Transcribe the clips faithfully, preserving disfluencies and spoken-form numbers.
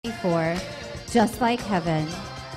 For Just Like Heaven.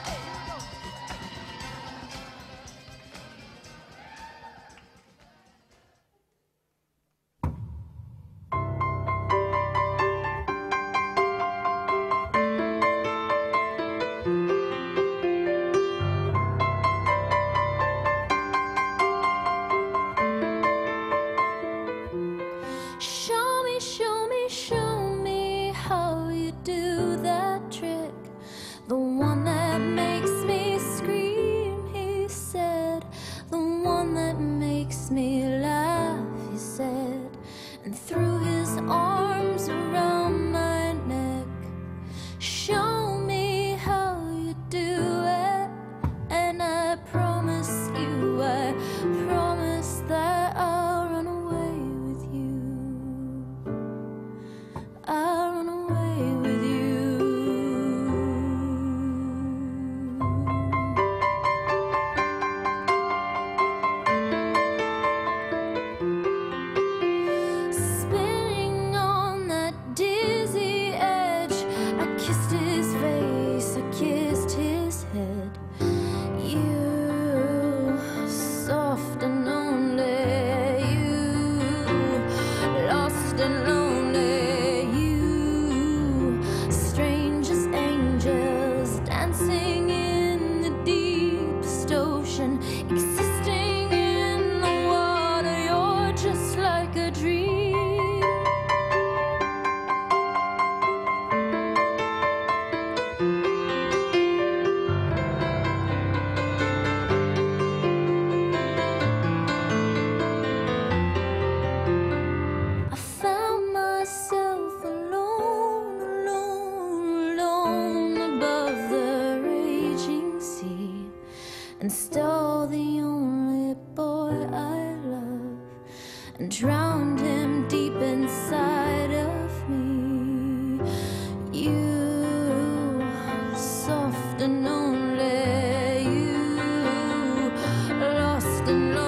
Show me, show me, show me how you do that trick. The one that makes me scream, he said. The one that makes me laugh, he said. And threw his arms around my neck. Show me how you do it. And I promise you, I promise that I'll run away with you. I'll run away with you. Spinning on that dizzy edge, I kissed his face, I kissed his head. You, soft and lonely, you, lost and lonely, you, strange as angels, dancing in the deepest ocean, existing in the water. You're just like a dream. I found myself alone, alone, alone above the raging sea, and still the only boy I love, and drowned him deep inside of me. You, soft and only, you, lost and lonely.